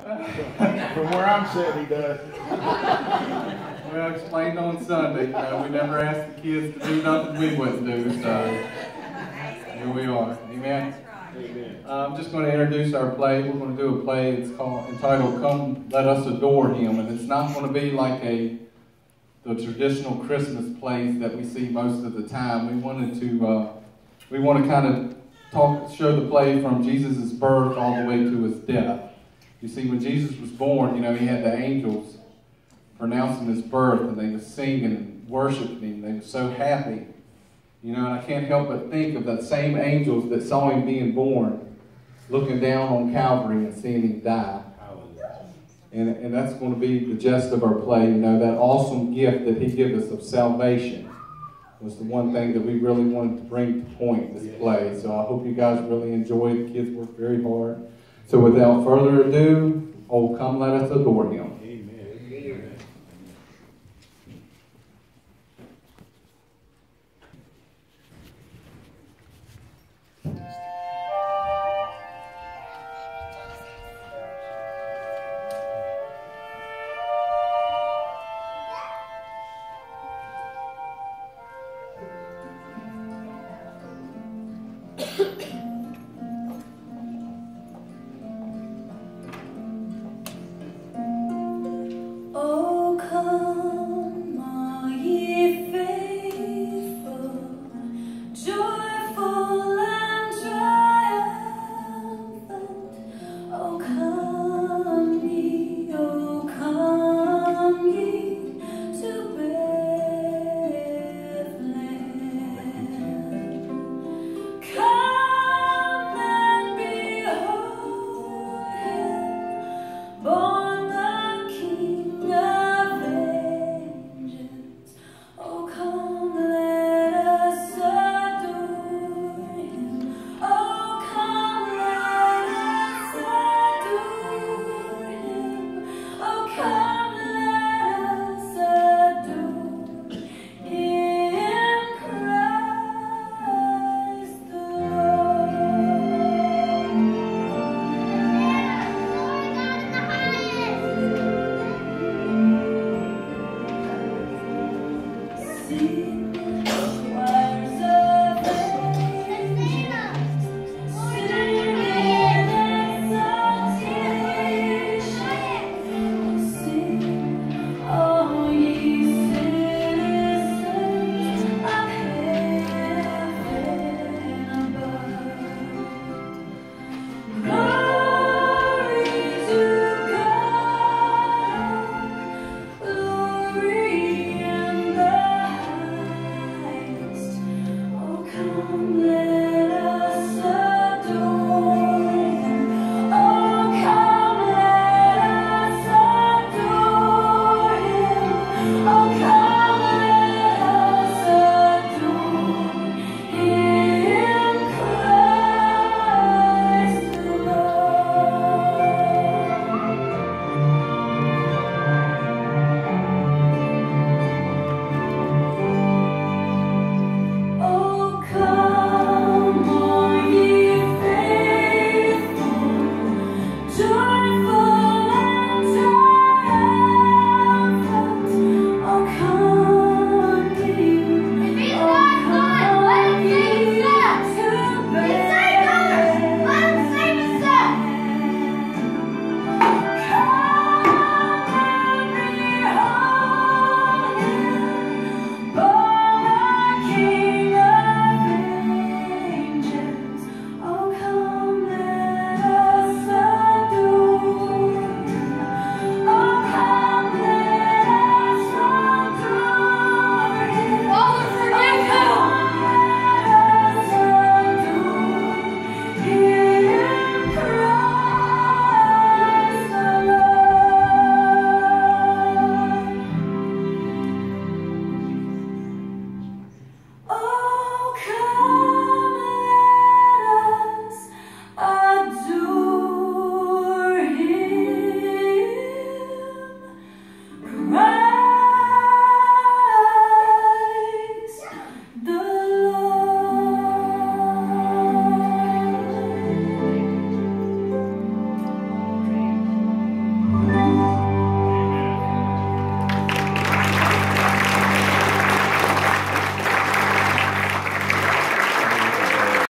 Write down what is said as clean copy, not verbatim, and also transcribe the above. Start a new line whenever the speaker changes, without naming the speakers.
From where I'm sitting, he does.
Well, I explained on Sunday, we never asked the kids to do nothing we wouldn't do, so here we are. Amen.
Amen.
I'm just going to introduce our play. We're going to do a play. It's entitled "Come Let Us Adore Him," and it's not going to be like the traditional Christmas plays that we see most of the time. We want to kind of show the play from Jesus' birth all the way to his death. You see, when Jesus was born, he had the angels pronouncing his birth, and they were singing and worshiping him. They were so happy. And I can't help but think of that same angels that saw him being born, looking down on Calvary and seeing him die. And that's going to be the gist of our play. That awesome gift that he gave us of salvation was the one thing that we really wanted to bring to point this play. So I hope you guys really enjoy it. The kids worked very hard. So without further ado, oh, come let us adore him.